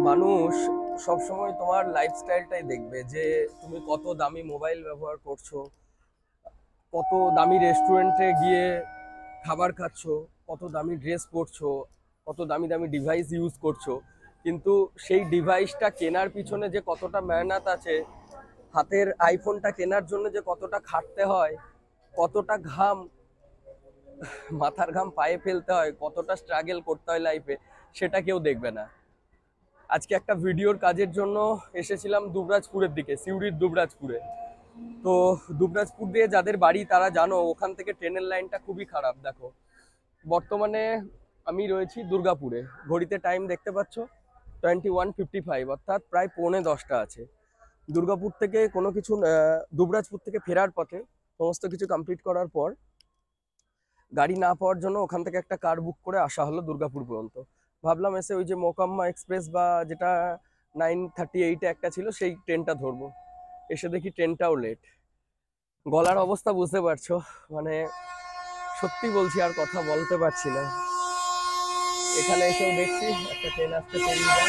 মানুষ সব সময় তোমার লাইফস্টাইলটাই দেখবে যে তুমি কত দামি মোবাইল ব্যবহার করছো, কত দামি রেস্টুরেন্টে গিয়ে খাবার খাচ্ছো, কত দামি ড্রেস পরছো, কত দামি দামি ডিভাইস ইউজ করছো। কিন্তু সেই ডিভাইসটা কেনার পিছনে যে কতটা মেহনত আছে, হাতের আইফোনটা কেনার জন্য যে কতটা খাটতে হয়, কতটা ঘাম, মাথার ঘাম পায়ে ফেলতে হয়, কতটা স্ট্রাগল করতে হয় লাইফে, সেটা কেউ দেখবে না। আজকে একটা ভিডিওর কাজের জন্য এসেছিলাম দুবরাজপুরের দিকে, সিউড়ির দুবরাজপুরে। তো দুবরাজপুর দিয়ে যাদের বাড়ি তারা জানো ওখান থেকে ট্রেনের লাইনটা খুবই খারাপ। দেখো, বর্তমানে আমি রয়েছি দুর্গাপুরে, ঘড়িতে টাইম দেখতে পাচ্ছ 21:55, অর্থাৎ প্রায় 9:45 আছে। দুর্গাপুর থেকে কোনো কিছু দুবরাজপুর থেকে ফেরার পথে সমস্ত কিছু কমপ্লিট করার পর গাড়ি না পাওয়ার জন্য ওখান থেকে একটা কার বুক করে আসা হলো দুর্গাপুর পর্যন্ত। ভাবলাম এসে ওই যে মোকাম্মা এক্সপ্রেস বা যেটা 9:38-এ একটা ছিল সেই ট্রেনটা ধরবো। এসে দেখি ট্রেনটাও লেট। গলার অবস্থা বুঝতে পারছো, মানে সত্যি বলছি আর কথা বলতে পারছি না। এখানে এসেও দেখছি একটা ট্রেন আসতে পেরিয়ে যায়।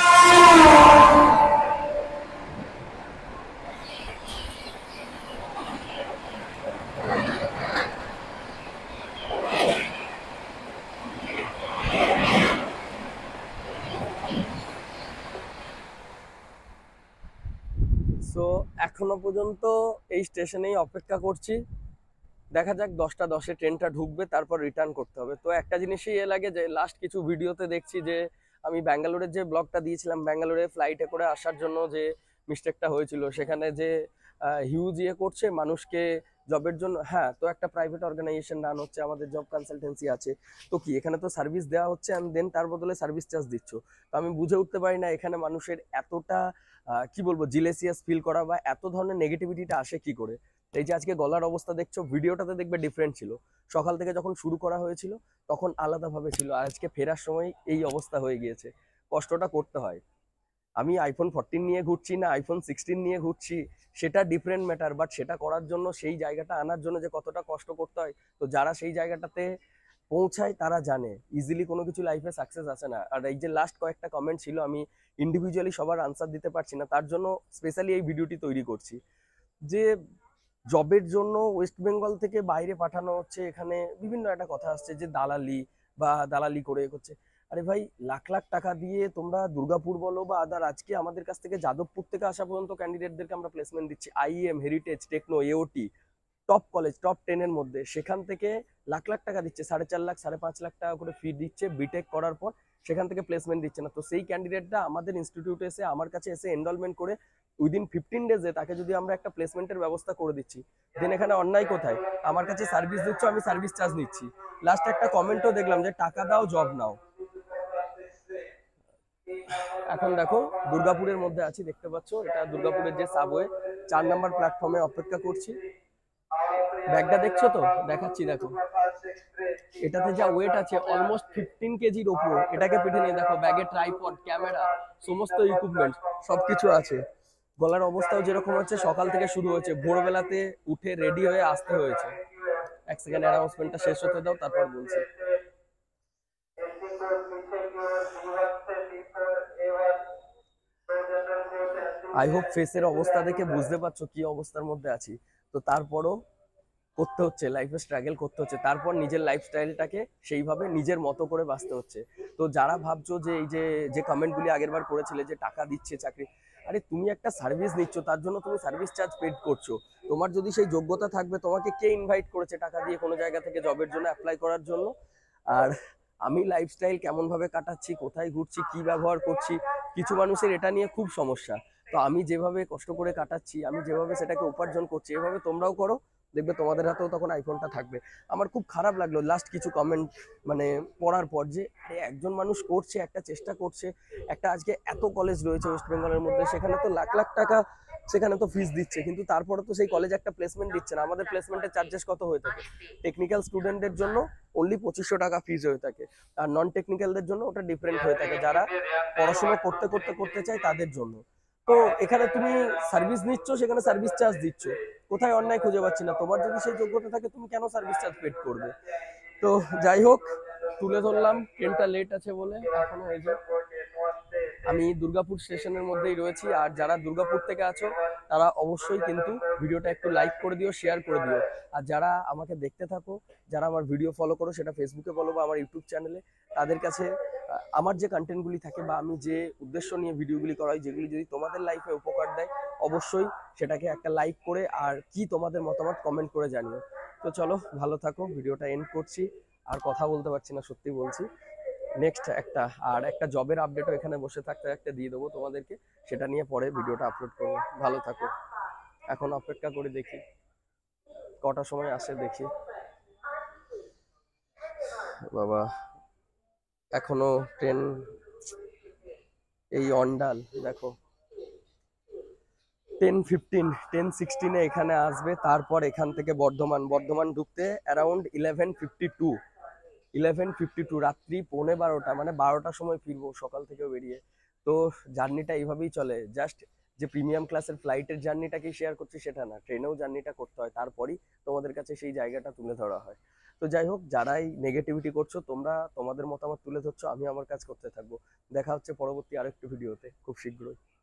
সো এখনো পর্যন্ত এই স্টেশনেই অপেক্ষা করছি। দেখা যাক 10টা 10-এ ট্রেনটা ঢুকবে, তারপর রিটার্ন করতে হবে। তো একটা জিনিসই লাগে যে লাস্ট কিছু ভিডিওতে দেখছি যে আমি ব্যাঙ্গালোরের যে ব্লগটা দিয়েছিলাম, ব্যাঙ্গালোরে ফ্লাইটে করে আসার জন্য যে মিস্টেকটা হয়েছিল, সেখানে যে হিউজ করছে মানুষকে জবের জন্য। হ্যাঁ, তো একটা প্রাইভেট অর্গানাইজেশন রান হচ্ছে, আমাদের জব কনসালটেন্সি আছে। তো কি এখানে তো সার্ভিস দেওয়া হচ্ছে, অ্যান্ড দেন তার বদলে সার্ভিস চার্জ দিচ্ছ। তো আমি বুঝে উঠতে পারি না এখানে মানুষের এতটা কি বলবো জিলেসিয়াস ফিল করা বা এত ধরনের নেগেটিভিটিটা আসে কি করে। এই যে আজকে গলার অবস্থা দেখছো, ভিডিওটাতে দেখবে ডিফারেন্ট ছিল। সকাল থেকে যখন শুরু করা হয়েছিল তখন আলাদাভাবে ছিল, আর আজকে ফেরার সময় এই অবস্থা হয়ে গিয়েছে। কষ্টটা করতে হয়। আমি iPhone 14 নিয়ে ঘুরছি না iPhone 16 নিয়ে ঘুরছি, সেটা ডিফারেন্ট ম্যাটার, বাট সেটা করার জন্য, সেই জায়গাটা আনার জন্য যে কতটা কষ্ট করতে হয়, তো যারা সেই জায়গাটাতে পৌঁছায় তারা জানে ইজিলি কোনো কিছু লাইফে সাকসেস আসে না। আর এই যে লাস্ট কয়েকটা কমেন্ট ছিল, আমি ইন্ডিভিজুয়ালি সবার আনসার দিতে পারছি না, তার জন্য স্পেশালি এই ভিডিওটি তৈরি করছি। যে জবের জন্য ওয়েস্ট বেঙ্গল থেকে বাইরে পাঠানো হচ্ছে, এখানে বিভিন্ন একটা কথা আসছে যে দালালি বা দালালি করে করছে। আরে ভাই, লাখ লাখ টাকা দিয়ে তোমরা দুর্গাপুর বলো বা আদার, আজকে আমাদের কাছ থেকে যাদবপুর থেকে আসা পর্যন্ত ক্যান্ডিডেটদেরকে আমরা প্লেসমেন্ট দিচ্ছি। IEM, Heritage, Techno, AOT, top college, top 10-এর মধ্যে, সেখান থেকে লাখ লাখ টাকা দিচ্ছে, 4.5 লাখ 5.5 লাখ টাকা করে ফি দিচ্ছে বিটেক করার পর, সেখান থেকে প্লেসমেন্ট দিচ্ছে না। তো সেই ক্যান্ডিডেটটা আমাদের ইনস্টিটিউটে এসে, আমার কাছে এসে এনরোলমেন্ট করে উইদিন 15 ডেজে তাকে যদি আমরা একটা প্লেসমেন্টের ব্যবস্থা করে দিচ্ছি, দেন এখানে অন্যায় কোথায়? আমার কাছে সার্ভিস দিচ্ছ, আমি সার্ভিস চার্জ নিচ্ছি। লাস্ট একটা কমেন্টও দেখলাম যে টাকা দাও জব নাও। এখন দেখো দুর্গাপুরের মধ্যে আছি, দেখতে পাচ্ছ এটা দুর্গাপুরের যে সাবওয়ে, 4 নম্বর প্ল্যাটফর্মে অপেক্ষা করছি। ব্যাগটা দেখছো তো? দেখাচ্ছি, দেখো এটাতে যা ওয়েট আছে অলমোস্ট 15 কেজির ওপর। এটাকে পিঠে নিয়ে দেখো, ব্যাগে ট্রাইপড, ক্যামেরা, সমস্ত ইকুইপমেন্ট সবকিছু আছে। গলার অবস্থাও যেরকম হচ্ছে, সকাল থেকে শুরু হয়েছে, ভোরবেলাতে উঠে রেডি হয়ে আসতে হয়েছে। এক সেকেন্ড অ্যানাউন্সমেন্টটা শেষ হতে দাও, তারপর বলছি। আই হোপ ফেসের অবস্থা দেখে বুঝতে পারছো কি অবস্থার মধ্যে আছি। তো তারপরও করতে হচ্ছে, লাইফে স্ট্রাগল করতে হচ্ছে, তারপর নিজের লাইফস্টাইলটাকে সেইভাবে নিজের মতো করে বাঁচতে হচ্ছে। তো যারা ভাবছো যে এই যে যে কমেন্টগুলি আগের বার করেছিলে যে টাকা দিচ্ছে চাকরি, আরে তুমি একটা সার্ভিস নিচ্ছ, তার জন্য তুমি সার্ভিস চার্জ পেড করছো। তোমার যদি সেই যোগ্যতা থাকবে, তোমাকে কে ইনভাইট করেছে টাকা দিয়ে কোনো জায়গা থেকে জবের জন্য অ্যাপ্লাই করার জন্য? আর আমি লাইফস্টাইল কেমন ভাবে কাটাচ্ছি, কোথায় ঘুরছি, কি ব্যবহার করছি, কিছু মানুষের এটা নিয়ে খুব সমস্যা। তো আমি যেভাবে কষ্ট করে কাটাচ্ছি, আমি যেভাবে সেটাকে উপার্জন করছি, এভাবে তোমরাও করো, দেখবে তোমাদের হাতেও তখন আইফোনটা থাকবে। আমার খুব খারাপ লাগলো লাস্ট কিছু কমেন্ট মানে পড়ার পর, যে আরে একজন মানুষ করছে, একটা চেষ্টা করছে, একটা আজকে এত কলেজ রয়েছে ওয়েস্ট বেঙ্গলের মধ্যে, সেখানে তো লাখ লাখ টাকা সেখানে তো ফিস দিচ্ছে, কিন্তু তারপরে তো সেই কলেজ একটা প্লেসমেন্ট দিচ্ছে না। আমাদের প্লেসমেন্টের চার্জেস কত হয়ে থাকে? টেকনিক্যাল স্টুডেন্টদের জন্য অনলি 2500 টাকা ফিস হয়ে থাকে, আর নন টেকনিক্যালদের জন্য ওটা ডিফারেন্ট হয়ে থাকে, যারা পড়াশোনা করতে করতে করতে চায় তাদের জন্য। তো এখানে তুমি সার্ভিস নিচ্ছ, সেখানে সার্ভিস চার্জ দিচ্ছ, কোথায় অন্যায় খুঁজে পাচ্ছি না। তোমার যদি সেই যোগ্যতা থাকে, তুমি কেন সার্ভিস চার্জ পেড করবে? তো যাই হোক, তুলে ধরলাম, ট্রেনটা লেট আছে বলে। এখনো এই যে আমি দুর্গাপুর স্টেশনের মধ্যেই রয়েছি। আর যারা দুর্গাপুর থেকে আছো তারা অবশ্যই কিন্তু ভিডিওটা একটু লাইক করে দিও, শেয়ার করে দিও। আর যারা আমাকে দেখতে থাকো, যারা আমার ভিডিও ফলো করো, সেটা ফেসবুকে ফলো বা আমার ইউটিউব চ্যানেলে, তাদের কাছে আমার যে কন্টেন্টগুলি থাকে বা আমি যে উদ্দেশ্য নিয়ে ভিডিওগুলি করাই, যেগুলি যদি তোমাদের লাইফে উপকার দেয়, অবশ্যই সেটাকে একটা লাইক করে আর কি তোমাদের মতামত কমেন্ট করে জানিও। তো চলো, ভালো থাকো, ভিডিওটা এন্ড করছি। আর কথা বলতে পারছি না, সত্যি বলছি। নেক্সট একটা জবের আপডেটও এখানে বসে থাকতে একটা দিয়ে দেবো তোমাদেরকে, সেটা নিয়ে পরে ভিডিওটা আপলোড করবো। ভালো থাকো। এখন অপেক্ষা করে দেখি কটার সময় আসে, দেখি। বাবা, এখনো ট্রেন, এই অন্ডাল দেখো 10:15, 10:16 এখানে আসবে। তারপর এখান থেকে বর্ধমান ঢুকতে অ্যারাউন্ড 11:52, রাত্রি 11:45, মানে 12টার সময় ফিরবো সকাল থেকে বেরিয়ে। তো জার্নিটা এইভাবেই চলে। জাস্ট যে প্রিমিয়াম ক্লাসের ফ্লাইটের জার্নিটাকেই শেয়ার করছি সেটা না, ট্রেনেও জার্নিটা করতে হয়, তারপরই তোমাদের কাছে সেই জায়গাটা তুলে ধরা হয়। তো যাই হোক, যারাই নেগেটিভিটি করছো, তোমরা তোমাদের মতামত তুলে ধরছো, আমি আমার কাজ করতে থাকবো। দেখা হচ্ছে পরবর্তী আরেকটি ভিডিওতে খুব শীঘ্রই।